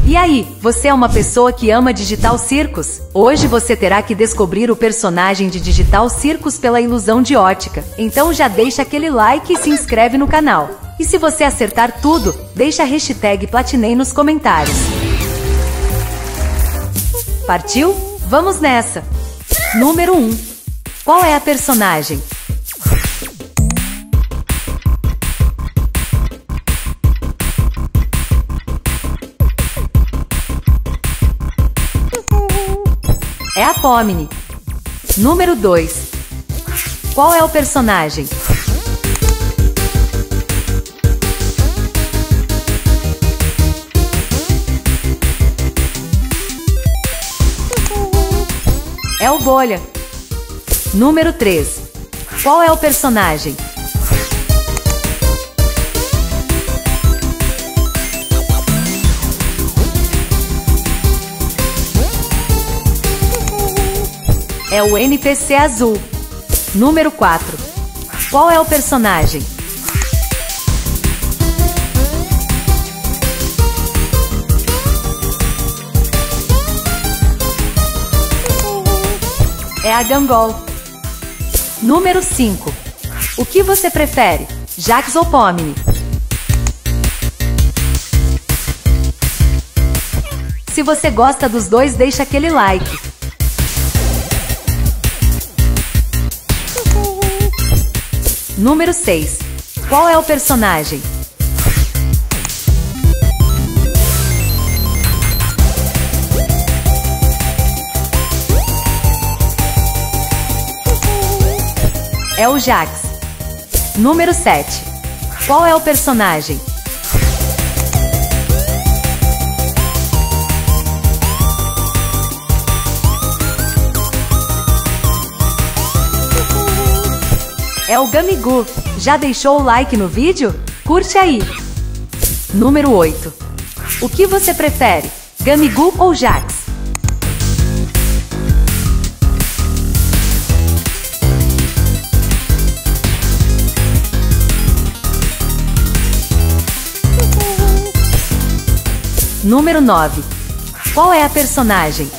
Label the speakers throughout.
Speaker 1: E aí, você é uma pessoa que ama Digital Circus? Hoje você terá que descobrir o personagem de Digital Circus pela ilusão de ótica. Então já deixa aquele like e se inscreve no canal. E se você acertar tudo, deixa a hashtag Platinei nos comentários. Partiu? Vamos nessa! Número 1. Qual é a personagem? É a Pomni. Número 2. Qual é o personagem? É o Bolha. Número 3. Qual é o personagem? É o NPC azul. Número 4. Qual é o personagem? É a Gangol. Número 5. O que você prefere, Jax ou Pomni? Se você gosta dos dois, deixa aquele like. Número 6. Qual é o personagem? É o Jax. Número 7. Qual é o personagem? É o Gamigu. Já deixou o like no vídeo? Curte aí! Número 8. O que você prefere, Gamigu ou Jax? Número 9. Qual é a personagem?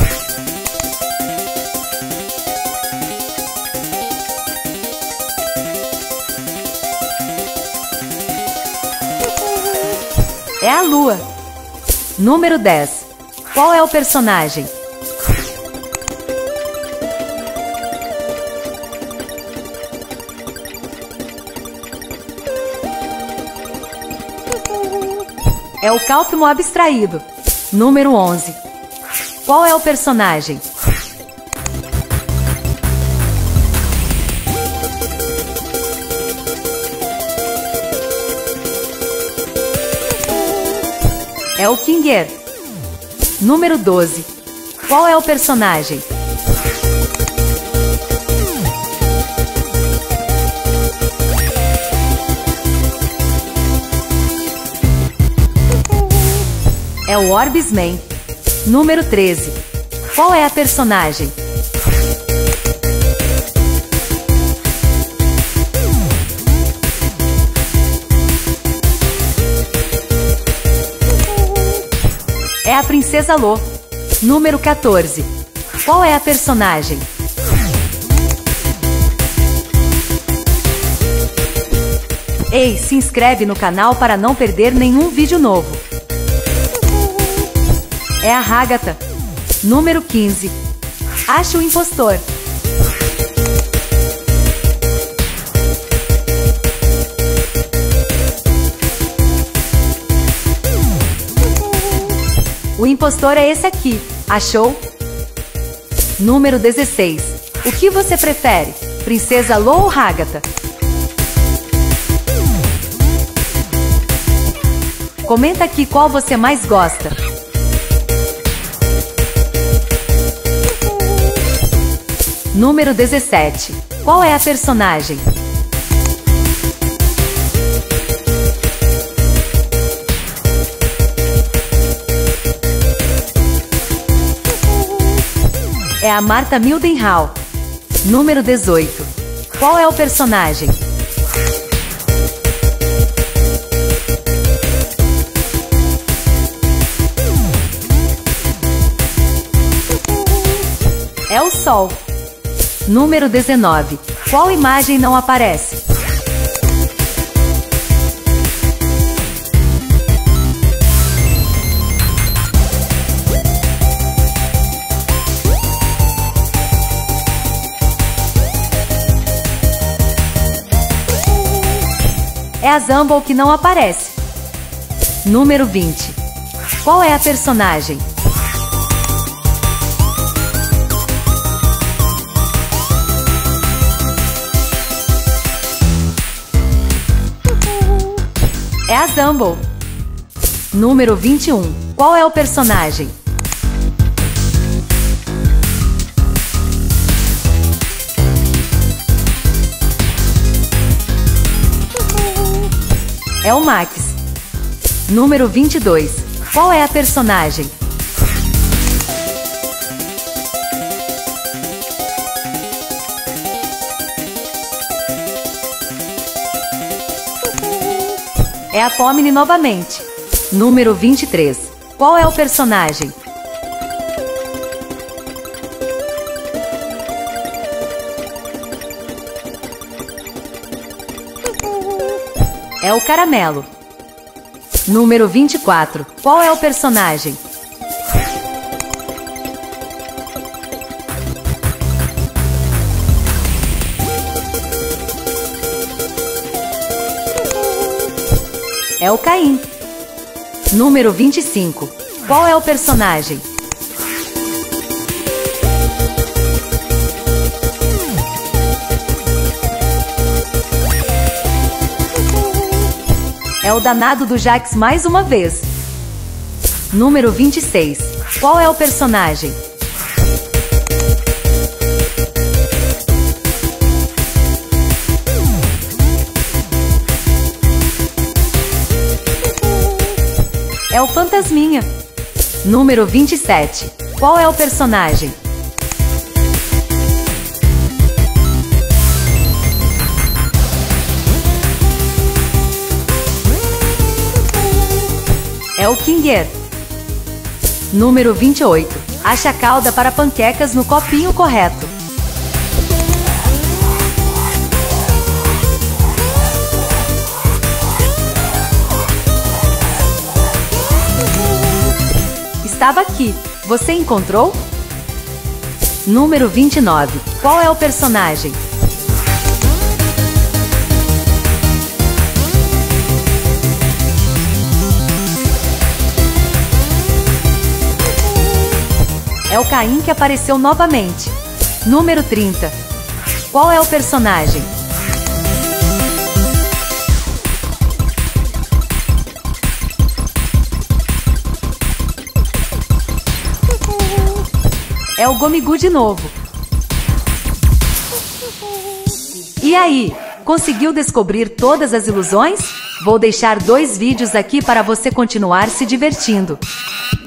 Speaker 1: É a Lua. Número 10. Qual é o personagem? É o Cálpimo abstraído. Número 11. Qual é o personagem? É o Kinger. Número 12. Qual é o personagem? É o Orbisman. Número 13. Qual é a personagem? É a Princesa Lo. Número 14. Qual é a personagem? Ei, se inscreve no canal para não perder nenhum vídeo novo. É a Ragatha. Número 15. Ache o impostor. O impostor é esse aqui. Achou? Número 16. O que você prefere, Princesa Lo ou Ragatha? Comenta aqui qual você mais gosta. Número 17. Qual é a personagem? É a Martha Mildenhall. Número 18. Qual é o personagem? É o Sol. Número 19. Qual imagem não aparece? É a Zumble que não aparece. Número 20. Qual é a personagem? É a Zumble. Número 21. Qual é o personagem? É o Max. Número 22. Qual é a personagem? É a Pomni novamente. Número 23. Qual é o personagem? É o Caramelo. Número 24. Qual é o personagem? É o Caim. Número 25. Qual é o personagem? É o danado do Jax mais uma vez. Número 26. Qual é o personagem? É o Fantasminha. Número 27. Qual é o personagem? É o Kinger. Número 28. Ache a calda para panquecas no copinho correto. Estava aqui. Você encontrou? Número 29. Qual é o personagem? É o Caim que apareceu novamente. Número 30. Qual é o personagem? É o Gomigu de novo. E aí, conseguiu descobrir todas as ilusões? Vou deixar 2 vídeos aqui para você continuar se divertindo.